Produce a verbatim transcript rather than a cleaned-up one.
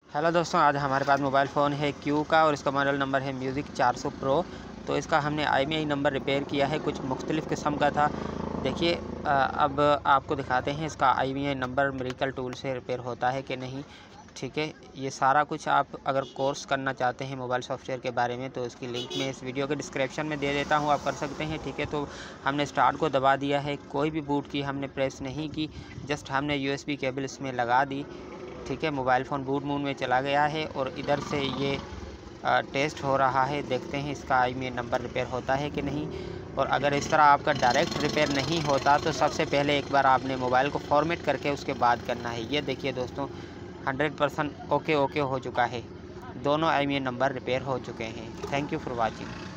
Hello दोस्तों, आज हमारे पास मोबाइल फ़ोन है क्यू का और इसका मॉडल नंबर है म्यूज़िक चार सौ प्रो। तो इसका हमने I M E I number repair किया है, कुछ मुख्तलिफ़ किस्म का था। देखिए, अ, अब आपको दिखाते हैं इसका I M E I number miracle tool से रिपेयर होता है कि नहीं। ठीक है, ये सारा कुछ आप अगर कोर्स करना चाहते हैं मोबाइल सॉफ्टवेयर के बारे में तो इसकी लिंक मैं इस वीडियो के डिस्क्रिप्शन में दे देता हूँ, आप कर सकते हैं। ठीक है, तो हमने स्टार्ट को दबा दिया है, कोई भी बूट की हमने प्रेस नहीं की, जस्ट हमने यू एस बी केबल इसमें लगा दी। ठीक है, मोबाइल फ़ोन बूट मोड में चला गया है और इधर से ये आ, टेस्ट हो रहा है। देखते हैं इसका I M E I number repair होता है कि नहीं। और अगर इस तरह आपका डायरेक्ट रिपेयर नहीं होता तो सबसे पहले एक बार आपने मोबाइल को फॉर्मेट करके उसके बाद करना है। ये देखिए दोस्तों, हंड्रेड परसेंट ओके ओके हो चुका है, दोनों I M E I number repair हो चुके हैं। Thank you for watching.